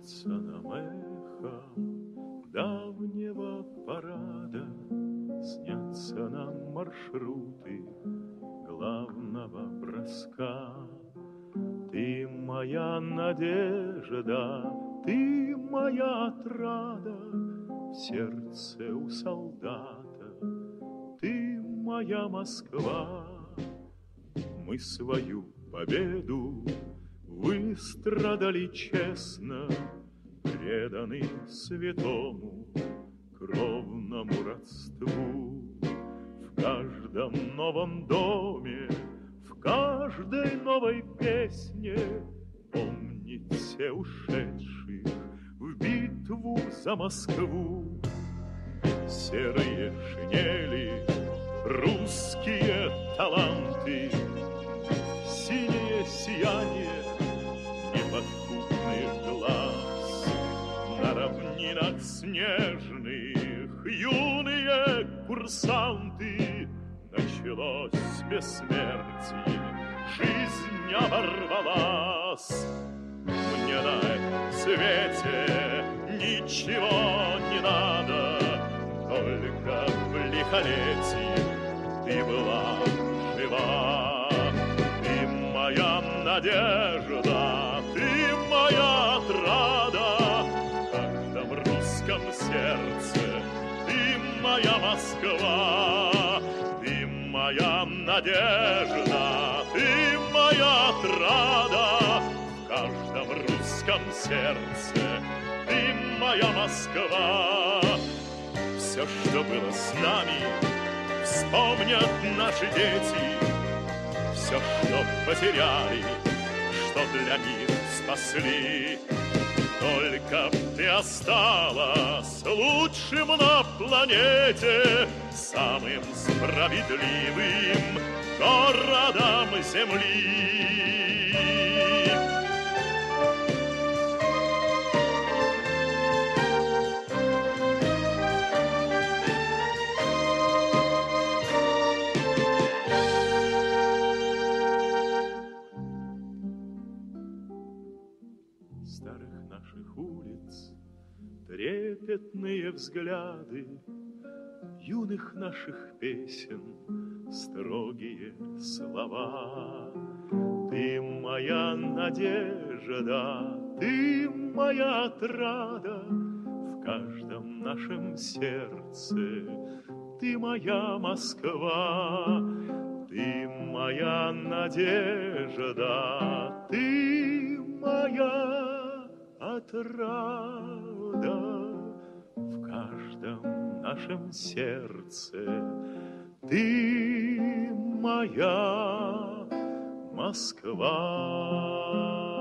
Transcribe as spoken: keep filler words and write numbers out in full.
Снится нам эхо давнего парада, снятся нам маршруты главного броска. Ты моя надежда, ты моя отрада в сердце у солдата, ты моя Москва. Мы свою победу выстрадали честно, преданы святому кровному родству. В каждом новом доме, в каждой новой песне помнить все ушедших в битву за Москву. Серые шинели, русские таланты, синее сияние неподкупных глаз. На равнинах снежных юные курсанты. Началось бессмертие, жизнь оборвалась. Мне на этом свете ничего не надо, только в лихолетии ты была жива. Ты моя надежда, ты моя отрада в каждом русском сердце, ты моя Москва. Ты моя надежда, ты моя отрада в каждом русском сердце, ты моя Москва. Все, что было с нами, вспомнят наши дети. Все, что потеряли, что для них спасли. Только ты осталась лучшим на планете, самым справедливым городом земли. Старых наших улиц трепетные взгляды, юных наших песен строгие слова. Ты моя надежда, ты моя отрада в каждом нашем сердце, ты моя Москва. Ты моя надежда, ты моя отрада в каждом нашем сердце, ты моя Москва.